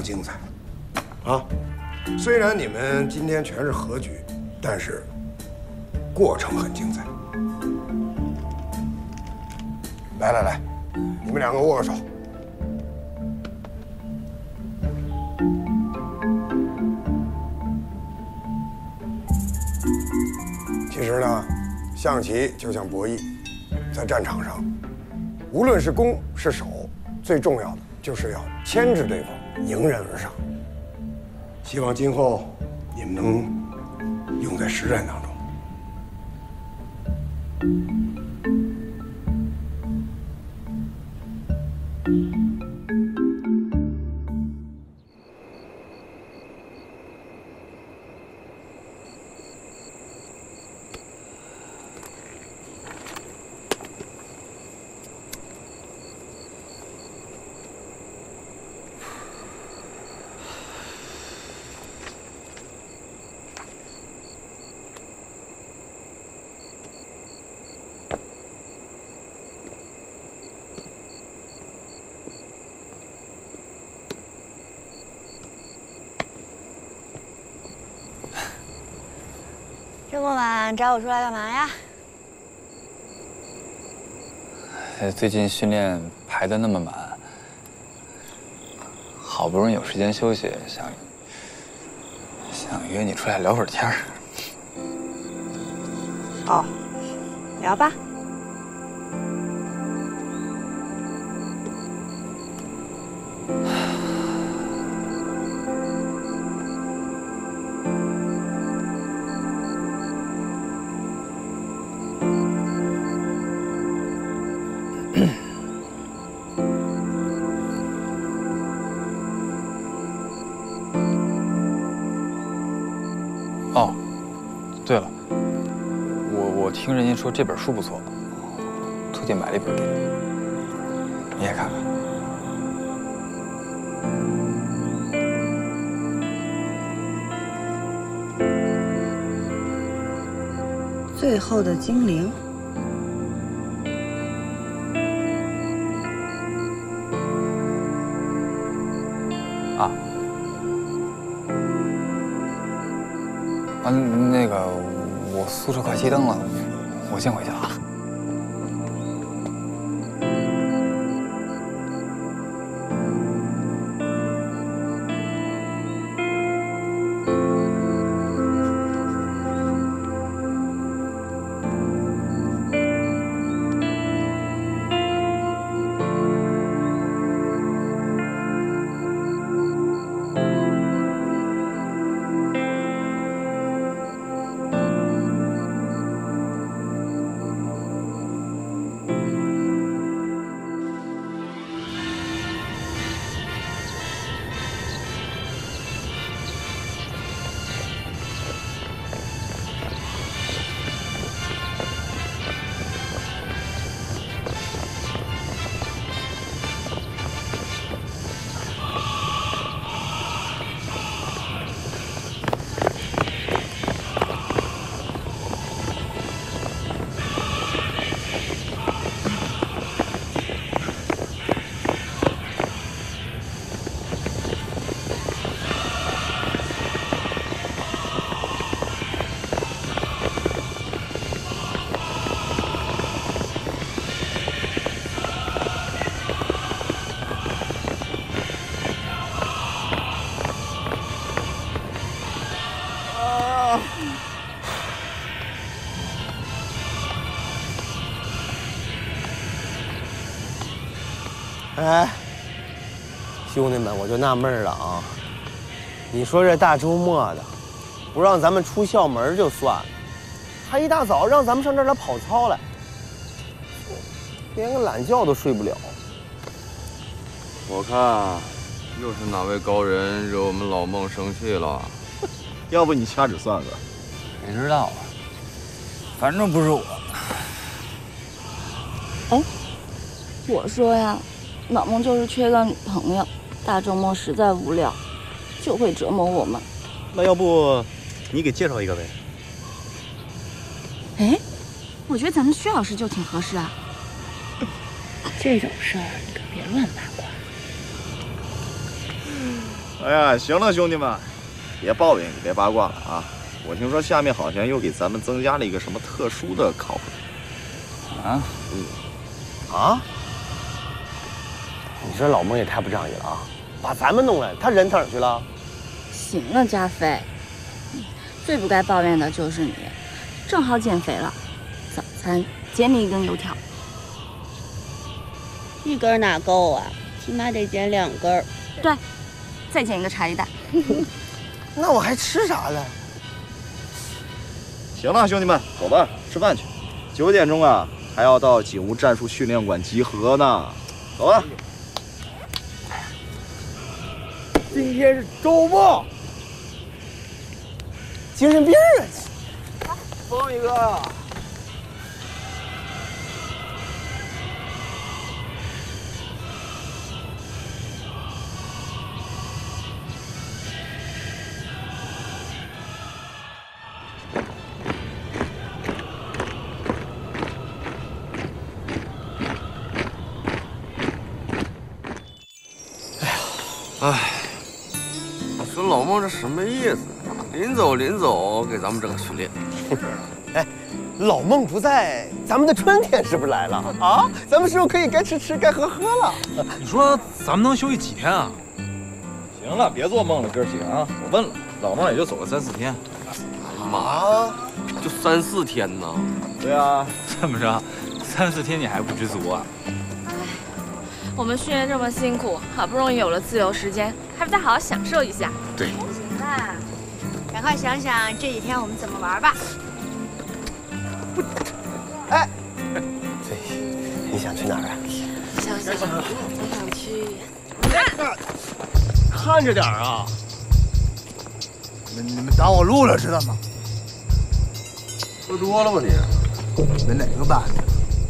常精彩。啊，虽然你们今天全是和局，但是过程很精彩。来，你们两个握个手。其实呢，象棋就像博弈，在战场上，无论是攻是守，最重要的就是要牵制对方，迎刃而上。希望今后你们能用在实战当中。 这么晚找我出来干嘛呀？ 最近训练排得那么满，好不容易有时间休息，想约你出来聊会儿天儿。 哦，聊吧。 哦，对了，我听人家说这本书不错，特地买了一本给你，你也看看。 最后的精灵。 那个，我宿舍快熄灯了，我先回去了啊。 哎，兄弟们，我就纳闷了啊！你说这大周末的，不让咱们出校门就算了，还一大早让咱们上这儿来跑操来，连个懒觉都睡不了。 我看又是哪位高人惹我们老孟生气了？ 要不你掐指算算？ 谁知道啊？反正不是我。 哎，我说呀。老孟就是缺个女朋友，大周末实在无聊，就会折磨我们。 那要不你给介绍一个呗？ 哎，我觉得咱们薛老师就挺合适啊。这种事儿你可别乱八卦。 哎呀，行了，兄弟们，别抱怨，也别八卦了啊！我听说下面好像又给咱们增加了一个什么特殊的考核。 啊？ 啊？你说老孟也太不仗义了啊！把咱们弄来，他人哪儿去了？ 行了，加菲，最不该抱怨的就是你，正好减肥了，早餐减你1根油条。 1根哪够啊？起码得减2根。 对，再减1个茶叶蛋。 那我还吃啥了？ 行了，兄弟们，走吧，吃饭去。9点钟啊，还要到警务战术训练馆集合呢。走吧。 今天是周末，精神病啊！ 疯一个。 哎，我说老孟这什么意思？临走给咱们整个训练。 哎，老孟不在，咱们的春天是不是来了啊？咱们是不是可以该吃吃该喝喝了？ 你说咱们能休息几天啊？ 行了，别做梦了，哥几个啊！我问了，老孟也就走个3、4天。 哎呀妈，就3、4天呢？ 对啊， 怎么着，3、4天你还不知足啊？ 我们训练这么辛苦，好不容易有了自由时间，还不再好好享受一下？ 对。 行吧，赶快想想这几天我们怎么玩吧。 哎，对，你想去哪儿啊？ 想去。 看着点啊！ 你们挡我路了，知道吗？ 喝多了吧你？ 你们哪个班的？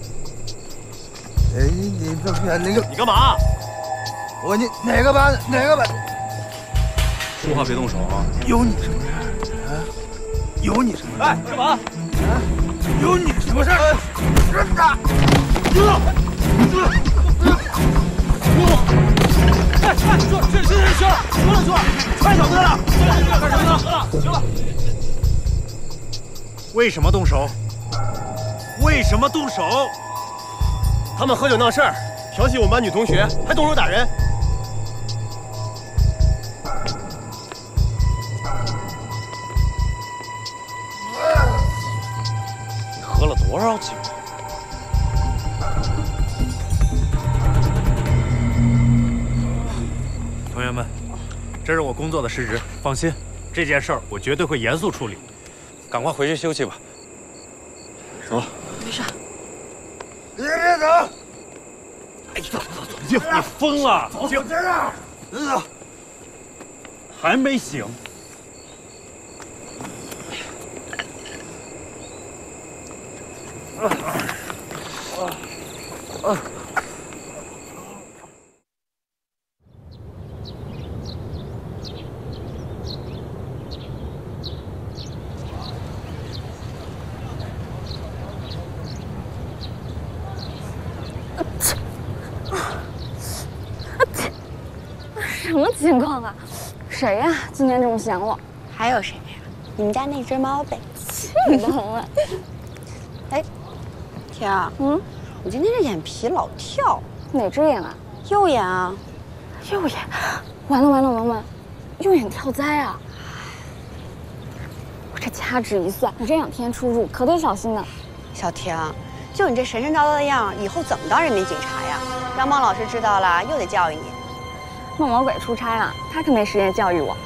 哎，你这那个， 你干嘛？ 我你哪个班的？哪个班？ 说话别动手啊！ 有你什么事？啊？有你什么事？ 哎，干嘛？ 啊？有你什么事？ 哎，行了，快小哥了，行了。 为什么动手？为什么动手？ 他们喝酒闹事儿，调戏我们班女同学，还动手打人。 你喝了多少酒？同学们，这是我工作的失职，放心，这件事儿我绝对会严肃处理。赶快回去休息吧。走。 没事。 别走！ 哎，走，你疯了！ 走，这儿。 还没醒。 什么情况啊？谁呀？今天这么想我？ 还有谁呀？你们家那只猫呗。 气得很了。 哎，天儿，你今天这眼皮老跳， 哪只眼啊？ 右眼啊。 右眼，完了，文文，右眼跳灾啊！我这掐指一算，你这2天出入可得小心呢。 小婷，就你这神神叨叨的样，以后怎么当人民警察呀？让孟老师知道了，又得教育你。 孟魔鬼出差了，他可没时间教育我。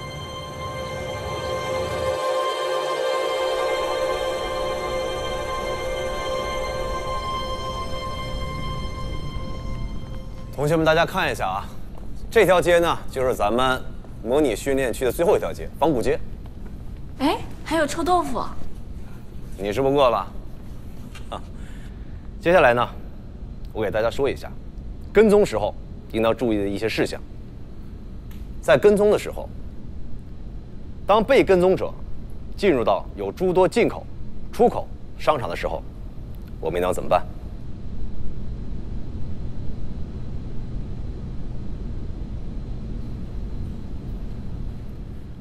同学们，大家看一下啊，这条街呢，就是咱们模拟训练区的最后一条街——仿古街。 哎，还有臭豆腐。 你是不饿了？啊，接下来呢，我给大家说一下，跟踪时候应当注意的一些事项。在跟踪的时候，当被跟踪者进入到有诸多进口、出口商场的时候，我们应当怎么办？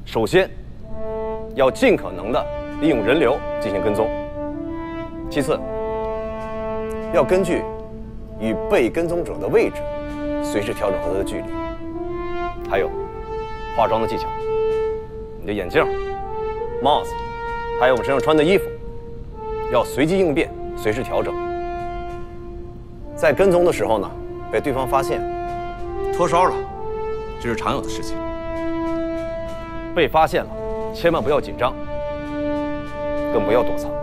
首先要尽可能的利用人流进行跟踪，其次要根据与被跟踪者的位置，随时调整和他的距离。还有化妆的技巧，你的眼镜、帽子，还有我们身上穿的衣服，要随机应变，随时调整。在跟踪的时候呢，被对方发现脱梢了，这是常有的事情。 被发现了，千万不要紧张，更不要躲藏。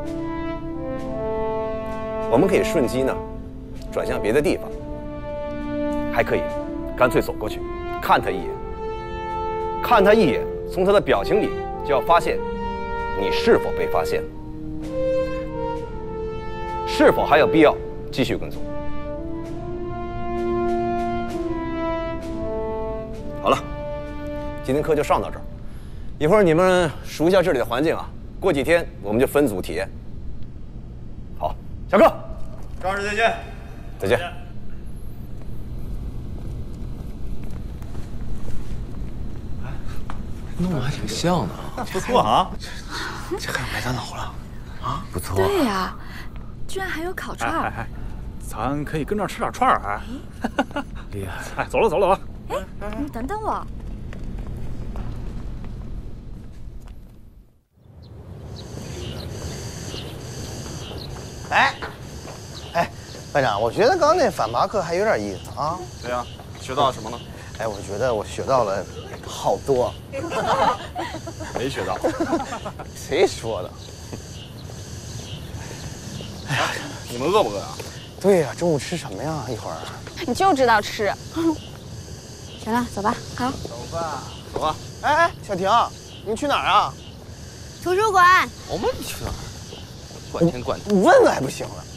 我们可以瞬机呢转向别的地方，还可以干脆走过去，看他一眼。看他一眼，从他的表情里就要发现你是否被发现，是否还有必要继续跟踪。好了，今天课就上到这儿。一会儿你们熟悉一下这里的环境啊，过几天我们就分组体验。好，下课。 张老师再见。 再见。 弄得还挺像的，不错啊。这还有麦当劳了啊，不错。 对呀，居然还有烤串儿。 咱可以跟这儿吃点串儿啊。 厉害！ 哎，走了走了啊。 哎，你等等我。 哎，班长，我觉得刚刚那反扒课还有点意思啊。 对呀，学到了什么呢？ 哎，我觉得我学到了好多。 没学到。 谁说的？ 哎呀，你们饿不饿啊？ 对呀，中午吃什么呀？一会儿。 你就知道吃。 行了，走吧。 好，走吧，走吧。哎，小婷，你去哪儿啊？ 图书馆。 我问你去哪儿？ 管天管地， 你问问还不行了。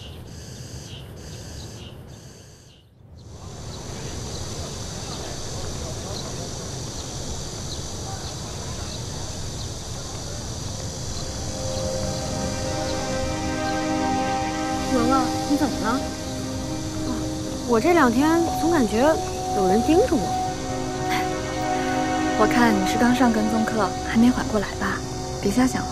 文文，你怎么了？ 我这2天总感觉有人盯着我。 我看你是刚上跟踪课，还没缓过来吧？别瞎想了。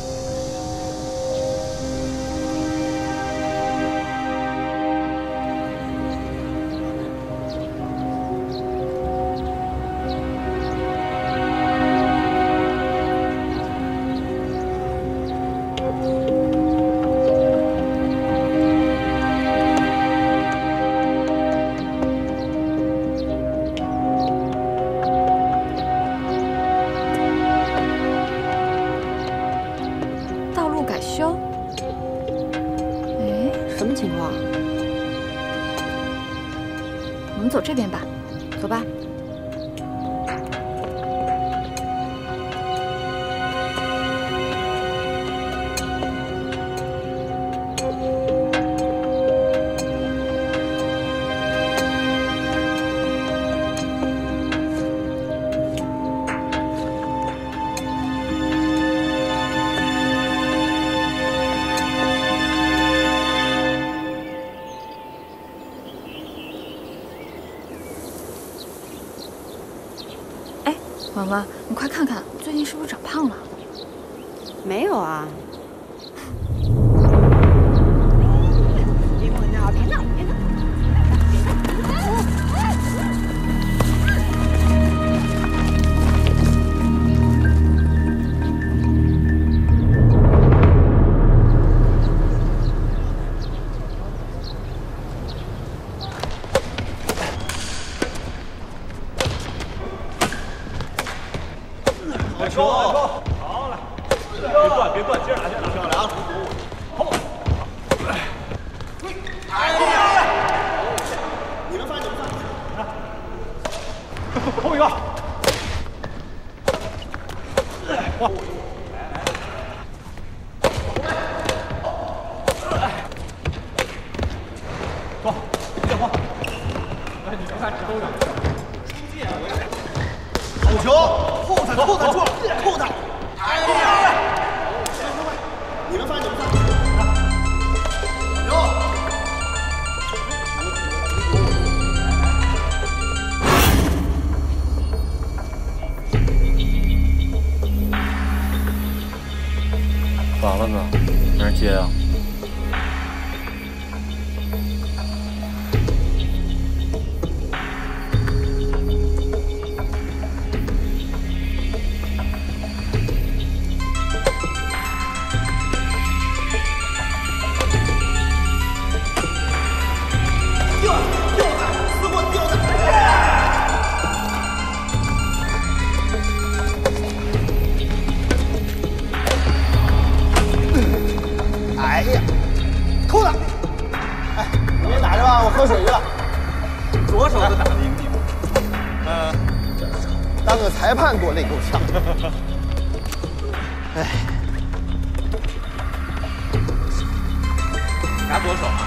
我们走这边吧，走吧。文文，你快看看，最近是不是长胖了？ 没有啊。 别闹，别闹，别闹！ 好球！好了，别断，别断，接着打，接着打，漂亮！好，哎呀！你们翻，你们翻！后一个，哇！走，别慌！哎，你别看指头长。好球！后他，后他，后他！哎呀！你们翻，你们翻！有。 人接啊？ 哎呀，扣他！哎，你别打着吧，我喝水去了。 左手就打得赢你。 当个裁判给我累够呛。哎， 拿左手啊。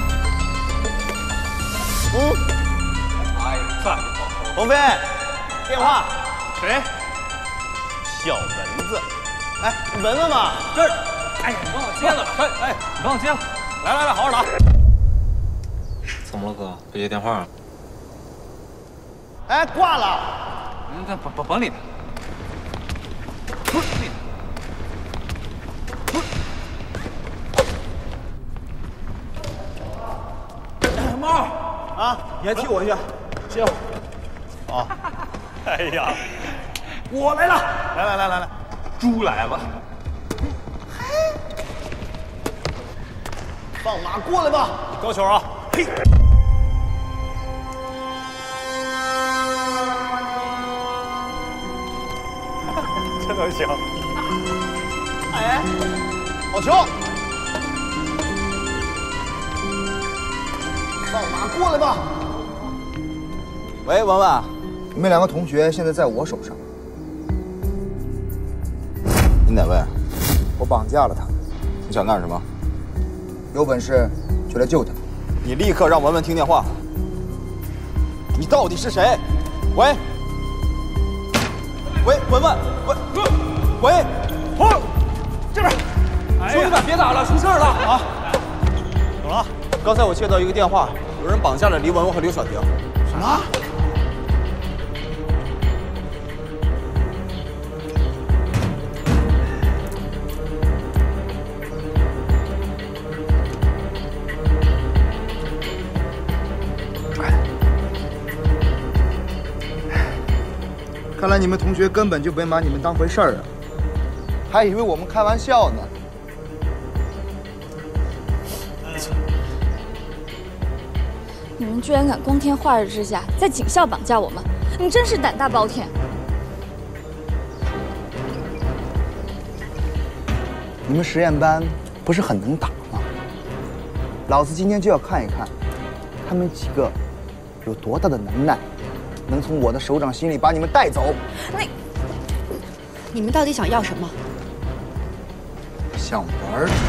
哎呀，算了， 鹏飞，电话。 谁？ 小蚊子。哎，你闻闻吧。 这儿。哎呀，你帮我接了吧。哎，你帮我接了。来，好好打。怎么了，哥？被接电话了？ 哎，挂了。 那甭理他。 猫啊，你还替我一下，接我。哦。 哎呀，我来了！来，猪来了！ 放马过来吧， 高球啊！嘿，这都行。 哎，好球！放马过来吧。 喂，文文，你们两个同学现在在我手上。你哪位？我绑架了他。你想干什么？有本事就来救他！你立刻让文文听电话。你到底是谁？喂，文文，喂， 这边， 兄弟们别打了，出事了啊！ 怎么了？ 刚才我接到一个电话，有人绑架了黎文文和刘小婷。 什么？ 看来你们同学根本就没把你们当回事儿啊，还以为我们开玩笑呢。 你们居然敢光天化日之下在警校绑架我们，你真是胆大包天！ 你们实验班不是很能打吗？老子今天就要看一看，他们几个有多大的能耐，能从我的手掌心里把你们带走。 你们到底想要什么？ 想玩儿。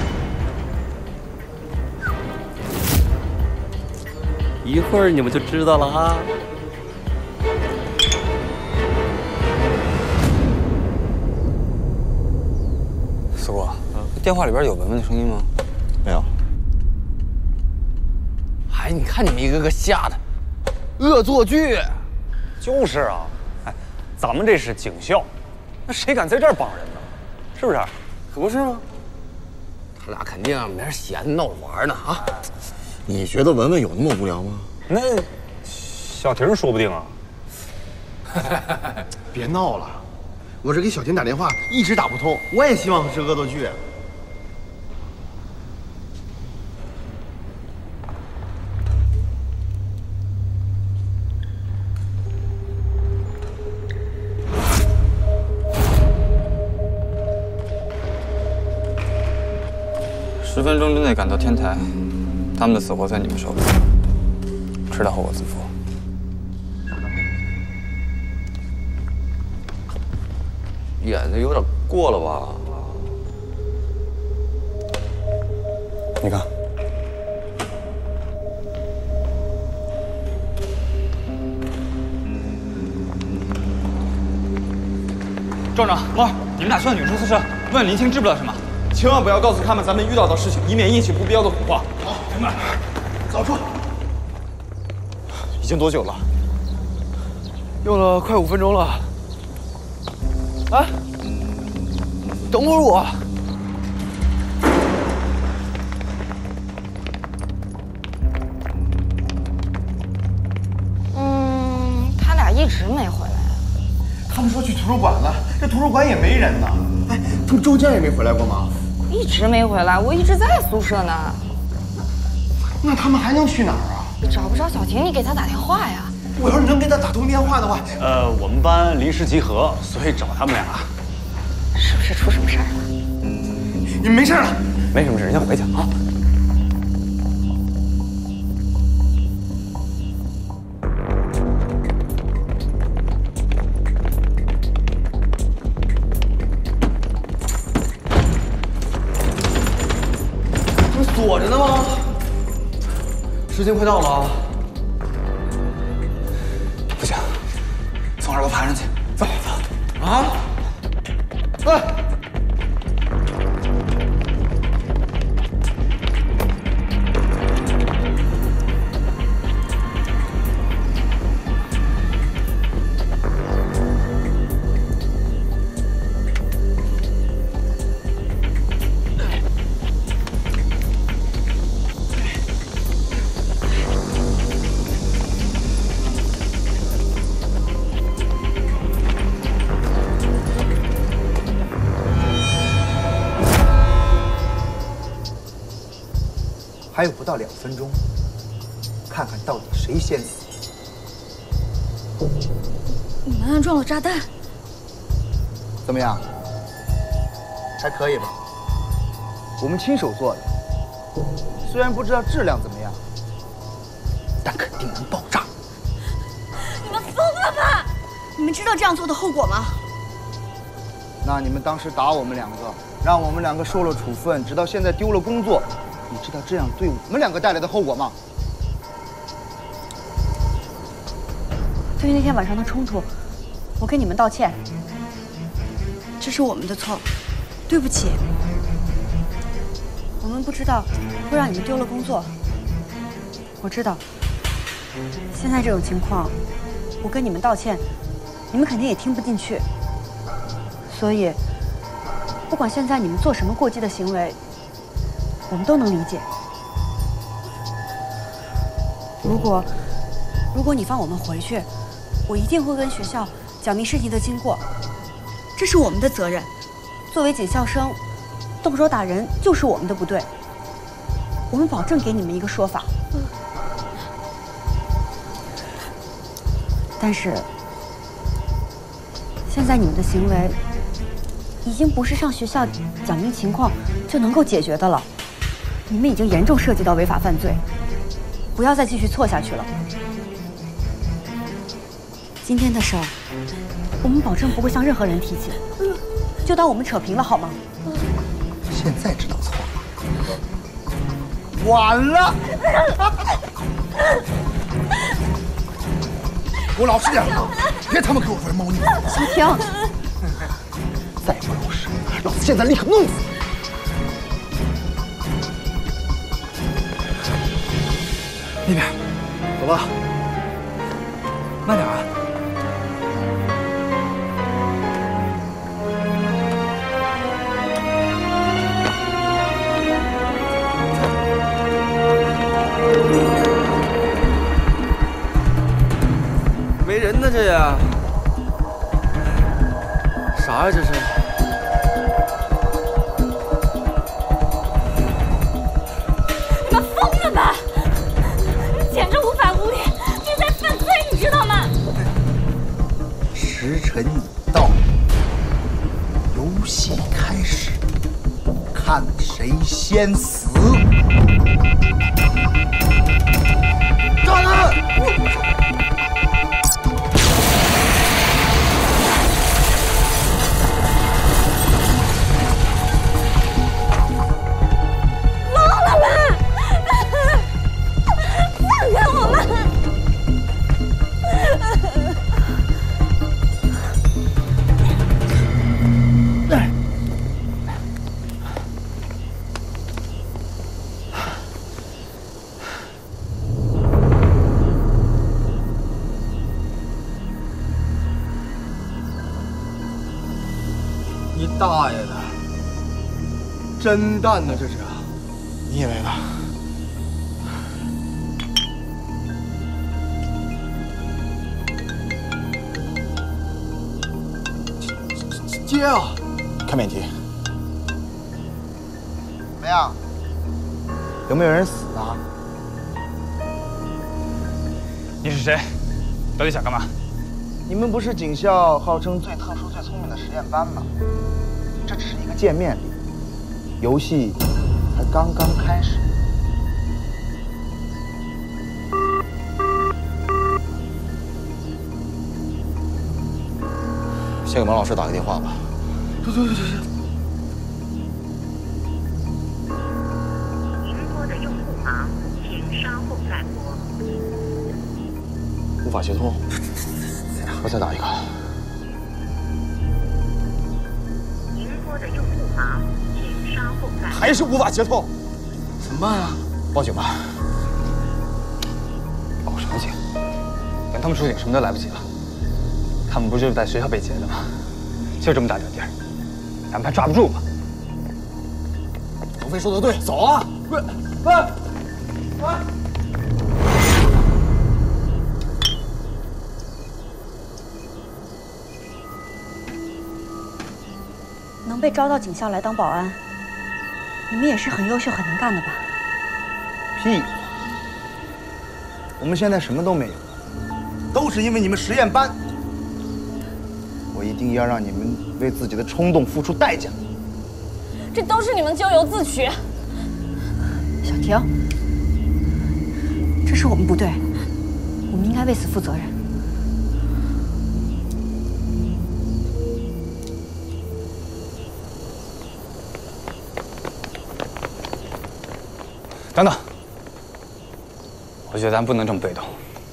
一会儿你们就知道了啊！ 四姑，电话里边有文文的声音吗？ 没有。 哎，你看你们一个个吓的，恶作剧。就是啊，哎，咱们这是警校，那谁敢在这儿绑人呢？是不是？可不是吗？他俩肯定没人闲闹玩呢啊！ 你觉得文文有那么无聊吗？ 那小婷说不定啊。 别闹了，我这给小婷打电话一直打不通，我也希望是恶作剧。 10分钟之内赶到天台，他们的死活在你们手里，迟到后果自负。 演的有点过了吧？ 你看， 壮壮，猫，你们俩去到女生宿舍，问林青知不知道什么？千万不要告诉他们咱们遇到的事情，以免引起不必要的恐慌。 好，明白。早说。 已经多久了？用了快5分钟了。啊！等会儿我。 图书馆了，这图书馆也没人呢。哎，他们周家也没回来过吗？ 一直没回来，我一直在宿舍呢。 那他们还能去哪儿啊？ 找不着小婷，你给他打电话呀。 我要是能给他打通电话的话， 我们班临时集合，所以找他们俩。 是不是出什么事儿了？ 你们没事了？ 没什么事，人先回去啊。 不是锁着呢吗？时间快到了啊！ 不行，从二楼爬上去。走走。 啊！哎！ 还有不到2分钟，看看到底谁先死。 门上撞了炸弹， 怎么样？还可以吧？我们亲手做的，虽然不知道质量怎么样，但肯定能爆炸。 你们疯了吧？你们知道这样做的后果吗？ 那你们当时打我们2个，让我们2个受了处分，直到现在丢了工作。你知道这样对我们2个带来的后果吗？ 对于那天晚上的冲突，我跟你们道歉，这是我们的错，对不起。我们不知道会让你们丢了工作。我知道，现在这种情况，我跟你们道歉，你们肯定也听不进去。所以，不管现在你们做什么过激的行为，我们都能理解。如果你放我们回去，我一定会跟学校讲明事情的经过，这是我们的责任。作为警校生，动手打人就是我们的不对。我们保证给你们一个说法。但是，现在你们的行为已经不是上学校讲明情况就能够解决的了。你们已经严重涉及到违法犯罪，不要再继续错下去了。今天的事儿，我们保证不会向任何人提起，就当我们扯平了，好吗？ 现在知道错了，晚了。给我老实点，别他妈给我玩猫腻。 小婷， 再不老实，老子现在立刻弄死你！ 那边， 走吧， 慢点啊！ 没人呢，这呀？啥呀？这是？ 你们疯了吧？简直无法无天，这在犯罪，你知道吗？ 时辰已到，游戏开始，看谁先死。炸弹！ 你大爷的！真蛋呢，这是？ 你以为呢？ 接啊！ 开免提。怎么样？有没有人死啊？ 你是谁？到底想干嘛？ 你们不是警校号称最特殊、最聪明的实验班吗？这只是一个见面礼，游戏才刚刚开始。先给王老师打个电话吧。 走。 您拨的用户忙，请稍后再拨。 无法接通，我再打一个。 您拨的用户忙，请稍后再拨。 还是无法接通， 怎么办啊？ 报警吧。 报什么警？等他们出警，什么都来不及了。他们不就是在学校被劫的吗？就这么大点地儿，咱们还抓不住吗？ 王飞说的对，走啊！喂。 能被招到警校来当保安，你们也是很优秀、很能干的吧？ 屁！我们现在什么都没有，都是因为你们实验班。我一定要让你们为自己的冲动付出代价。 这都是你们咎由自取。 小婷，这是我们不对，我们应该为此负责任。 等等，我觉得咱不能这么被动。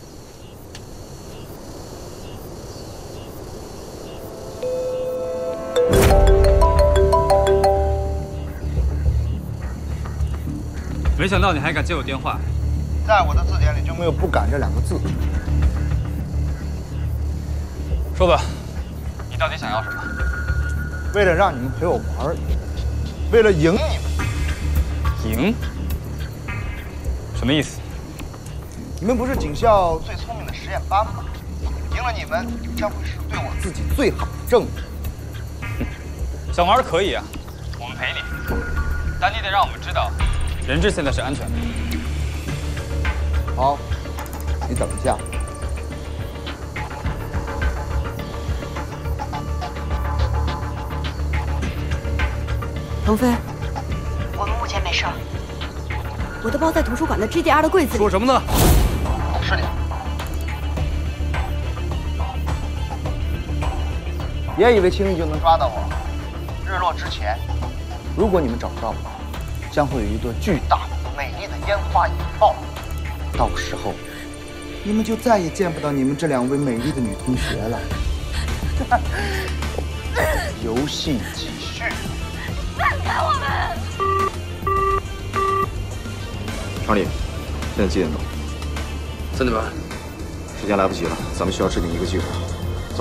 没想到你还敢接我电话， 在我的字典里就没有“不敢”这2个字。 说吧，你到底想要什么？ 为了让你们陪我玩，为了赢你们。 赢？什么意思？ 你们不是警校最聪明的实验班吗？赢了你们，将会是对我自己最好的证明。 想玩可以啊，我们陪你，但你得让我们知道，人质现在是安全的。 好，你等一下。 腾飞，我们目前没事儿。我的包在图书馆的 GDR 的柜子里。 说什么呢？ 是你。别以为轻易就能抓到我。日落之前，如果你们找不到我，将会有一朵巨大的、美丽的烟花引爆。到时候，你们就再也见不到你们这2位美丽的女同学了。游戏继续。 放开我们！ 查理，现在几点钟 ？3点半。 时间来不及了，咱们需要制定一个计划。走。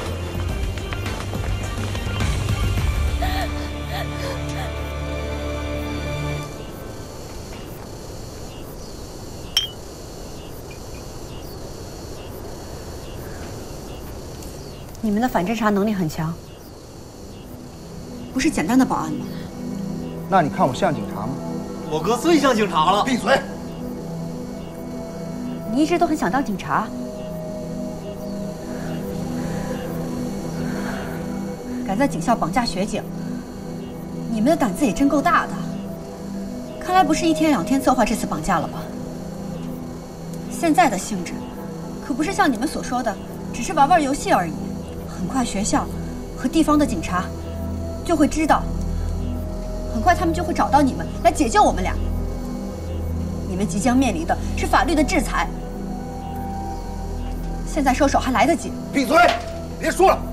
你们的反侦查能力很强，不是简单的保安吗？ 那你看我像警察吗？ 我哥最像警察了。 闭嘴！ 你一直都很想当警察，敢在警校绑架学警，你们的胆子也真够大的。看来不是1天2天策划这次绑架了吧？现在的性质，可不是像你们所说的，只是玩玩游戏而已。很快学校和地方的警察就会知道，很快他们就会找到你们来解救我们俩。你们即将面临的是法律的制裁，现在收手还来得及。 闭嘴！别说了。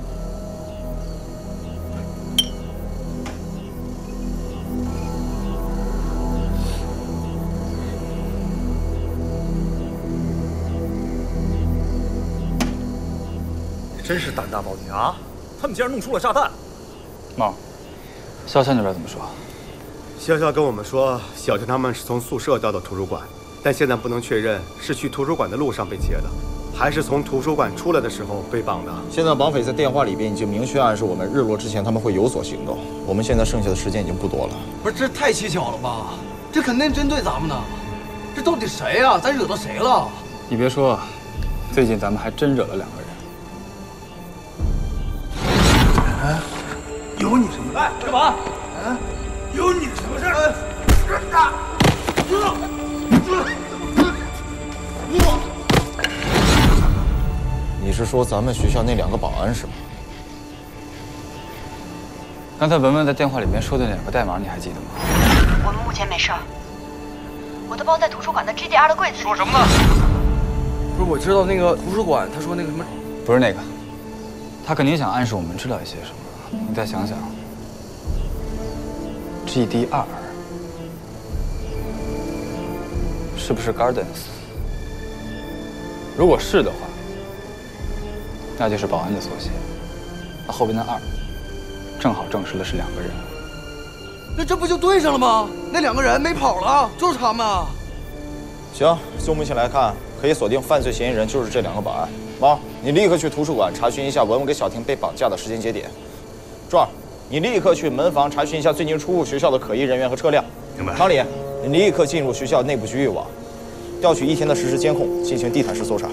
真是胆大包天啊！他们竟然弄出了炸弹。 茂，潇潇那边怎么说？ 潇潇跟我们说，小婷他们是从宿舍调到图书馆，但现在不能确认是去图书馆的路上被劫的， 还是从图书馆出来的时候被绑的。 现在绑匪在电话里边已经明确暗示我们日落之前他们会有所行动。我们现在剩下的时间已经不多了。 不是，这太蹊跷了吧？这肯定针对咱们呢。这到底谁呀？咱惹到谁了？ 你别说，最近咱们还真惹了2个人。 有你什么？哎，干嘛？有你什么事儿？ 你是说咱们学校那2个保安是吗？ 刚才文文在电话里面说的2个代码，你还记得吗？ 我们目前没事儿。我的包在图书馆的 GDR 的柜子里。 说什么呢？不是，我知道那个图书馆，他说那个什么， 不是那个，他肯定想暗示我们知道一些什么。你再想想 ，GDR 是不是 Gardens？ 如果是的话，那就是保安的缩写。那后边的2，正好证实的是2个人。 那这不就对上了吗？那2个人没跑了，就是他们啊。 行，就目前来看，可以锁定犯罪嫌疑人就是这2个保安。猫，你立刻去图书馆查询一下文文给小婷被绑架的时间节点。壮，你立刻去门房查询一下最近出入学校的可疑人员和车辆。 明白。 康里，你立刻进入学校内部局域网，调取1天的实时监控，进行地毯式搜查。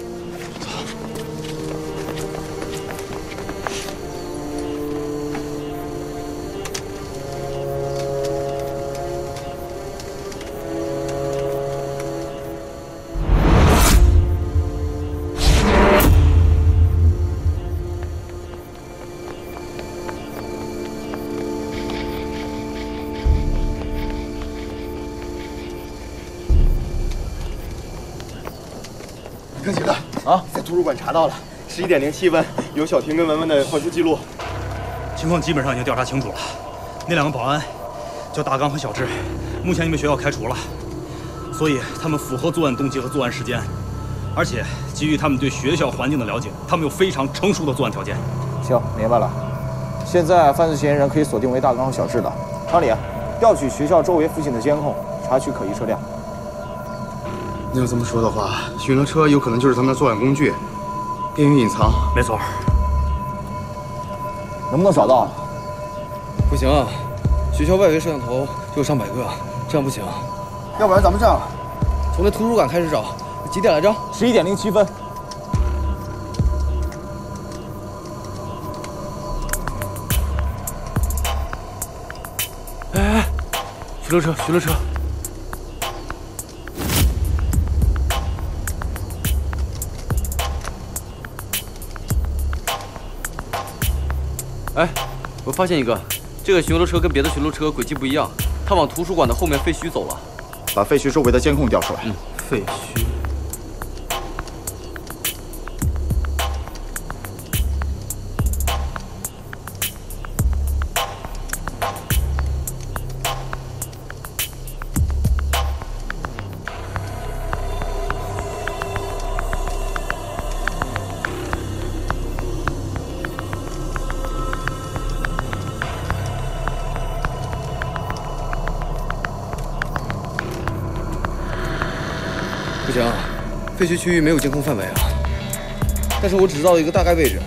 柯警的啊，在图书馆查到了11点07分，有小婷跟文文的换书记录。 情况基本上已经调查清楚了。那2个保安叫大刚和小智，目前你们学校开除了，所以他们符合作案动机和作案时间，而且基于他们对学校环境的了解，他们有非常成熟的作案条件。 行，明白了。现在犯罪嫌疑人可以锁定为大刚和小智的。康里，调取学校周围附近的监控，查取可疑车辆。 你要这么说的话，巡逻车有可能就是他们的作案工具，便于隐藏。 没错。 能不能找到？ 不行啊，学校外围摄像头就有上百个，这样不行。 要不然咱们这样， 从那图书馆开始找。几点来着 ？11点07分。 哎，巡逻车，巡逻车。哎，我发现一个，这个巡逻车跟别的巡逻车轨迹不一样，它往图书馆的后面废墟走了。 把废墟周围的监控调出来。 废墟。不行，废墟区域没有监控范围啊。但是我只知道一个大概位置。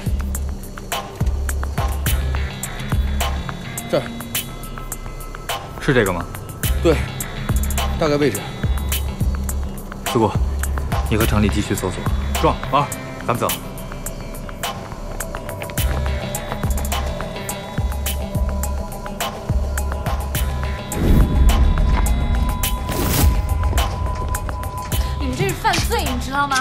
这儿。 是这个吗？ 对，大概位置。 思顾，你和程理继续搜索。壮，王二，咱们走。 犯罪，你知道吗？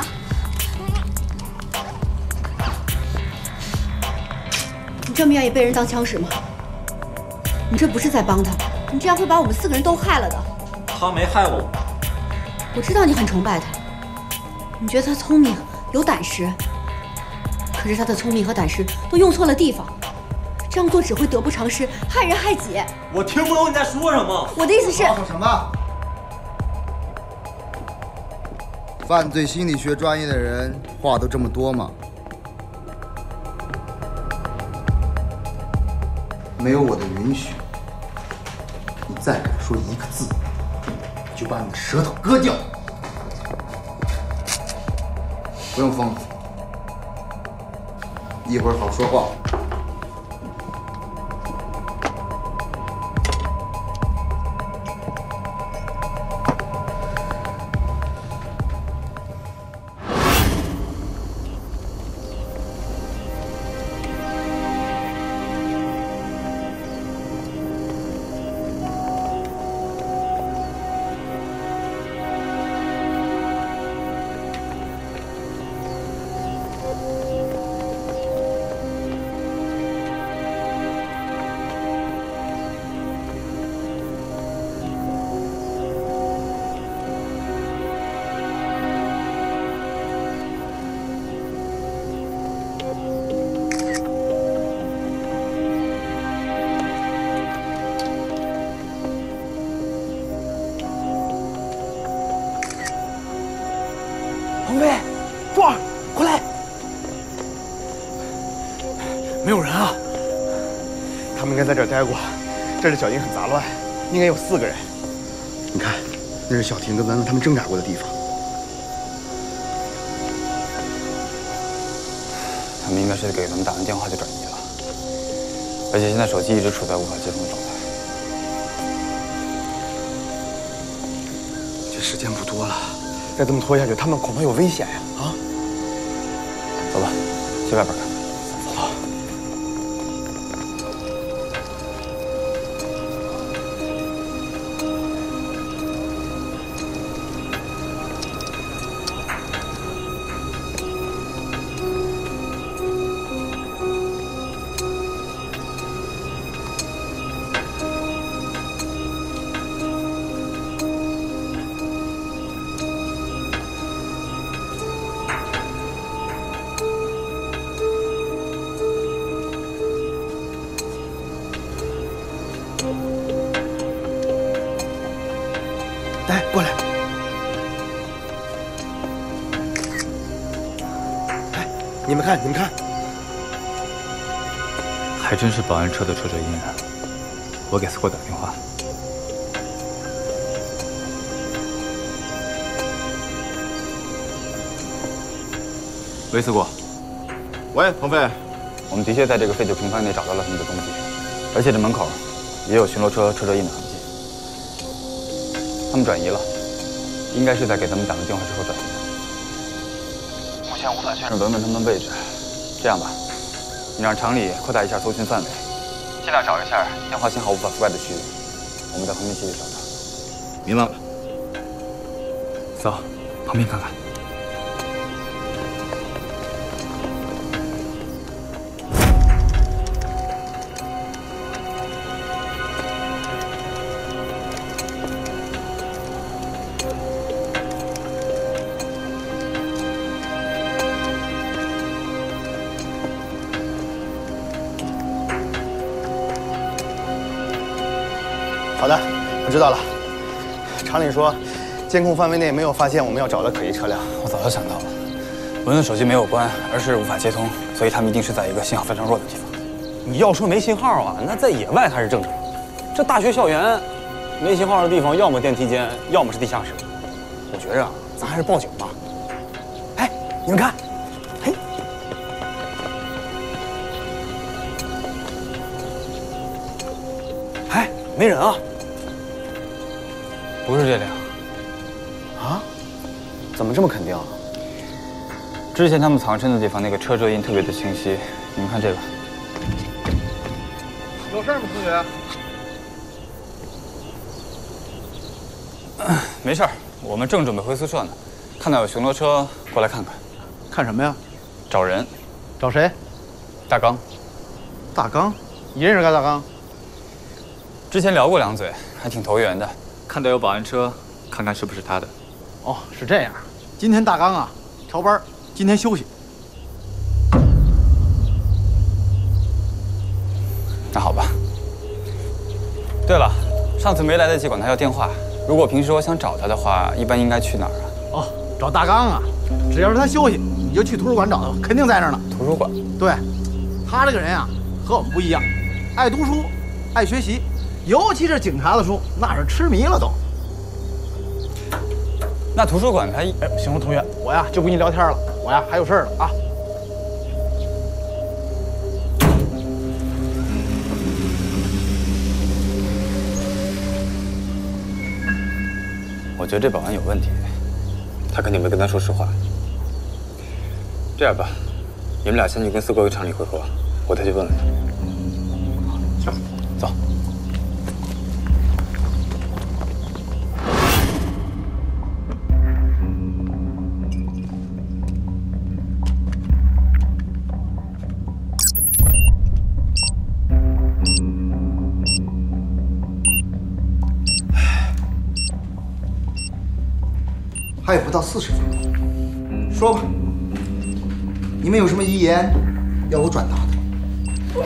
你这么愿意被人当枪使吗？你这不是在帮他，你这样会把我们4个人都害了的。 他没害我。 我知道你很崇拜他，你觉得他聪明有胆识，可是他的聪明和胆识都用错了地方，这样做只会得不偿失，害人害己。 我听不懂你在说什么。 我的意思是， 说什么？犯罪心理学专业的人话都这么多吗？没有我的允许，你再敢说一个字，我就把你舌头割掉。 不用疯了，一会儿好说话。 鹏飞，壮儿，快来！ 没有人啊，他们应该在这儿待过。这里小营很杂乱，应该有4个人。你看，那是小婷跟文文他们挣扎过的地方。 他们应该是给咱们打完电话就转移了，而且现在手机一直处在无法接通的状态。 这时间不多了，再这么拖下去，他们恐怕有危险呀！啊， 走吧，去外边看。 走。来，过来。来，你们看，你们看， 还真是保安车的车辙印啊！我给思过打电话。喂，思过。 喂，鹏飞。 我们的确在这个废旧平房内找到了他们的踪迹，而且这门口也有巡逻车车辙印的痕迹。他们转移了，应该是在给咱们打了电话之后转移的。目前无法确认文文他们的位置。这样吧，你让厂里扩大一下搜寻范围，尽量找一下电话信号无法覆盖的区域，我们在旁边继续找他。 明白了。 走，旁边看看。 好的，我知道了。厂里说，监控范围内没有发现我们要找的可疑车辆。 我早就想到了，文文手机没有关，而是无法接通，所以他们一定是在一个信号非常弱的地方。 你要说没信号啊，那在野外还是正常。这大学校园，没信号的地方，要么电梯间，要么是地下室。我觉着啊，咱还是报警吧。 哎，你们看，嘿， 哎，没人啊。 不是这辆。 啊？怎么这么肯定啊？ 之前他们藏身的地方那个车辙印特别的清晰，你们看这个。 有事吗，同学？ 没事儿，我们正准备回宿舍呢，看到有巡逻车，过来看看。 看什么呀？ 找人。 找谁？ 大刚。 大刚？你认识个大刚？ 之前聊过2嘴，还挺投缘的。 看到有保安车，看看是不是他的。 哦，是这样。今天大刚啊，调班，今天休息。 那好吧。对了，上次没来得及管他要电话。如果平时我想找他的话，一般应该去哪儿啊？ 哦，找大刚啊，只要是他休息，你就去图书馆找他，肯定在那儿呢。 图书馆？ 对，他这个人啊，和我们不一样，爱读书，爱学习，尤其是警察的书，那是痴迷了都。 那图书馆它…… 哎，行了，同学，我呀就不跟你聊天了，我呀还有事儿了啊。 我觉得这保安有问题，他肯定没跟他说实话。这样吧，你们俩先去跟司国伟厂里会合，我再去问问他。行，走。 还有不到40分钟，说吧，你们有什么遗言要我转达的？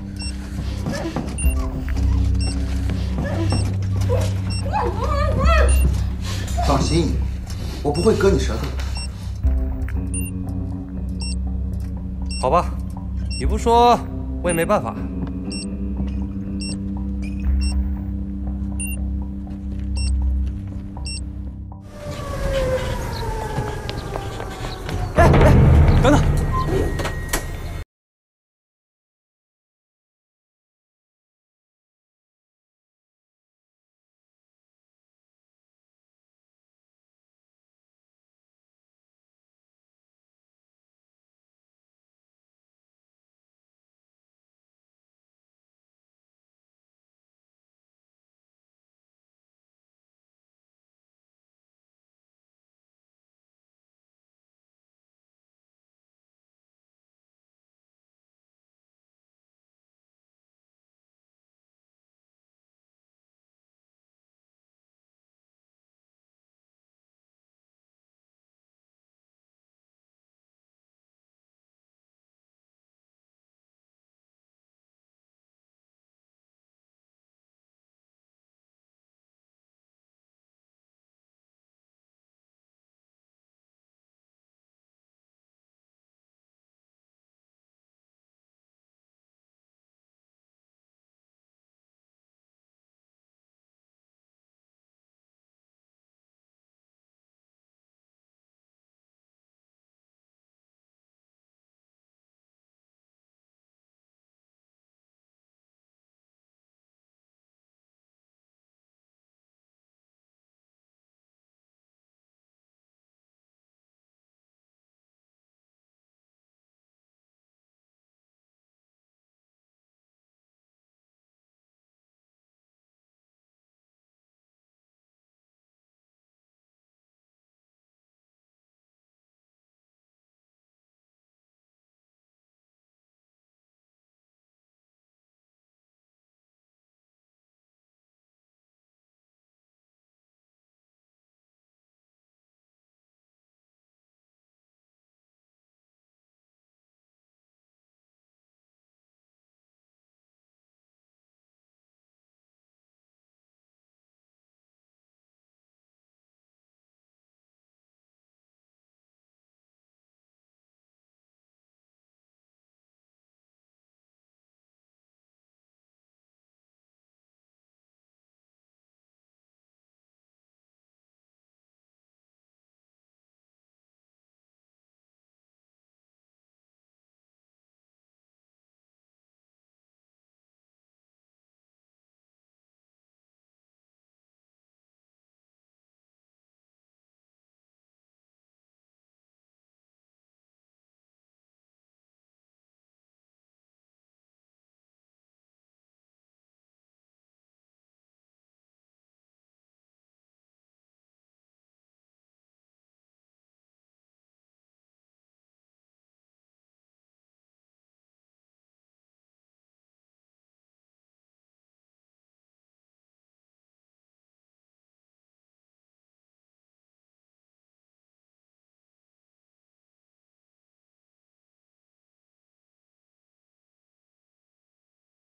放心，我不会割你舌头的。 好吧，你不说我也没办法。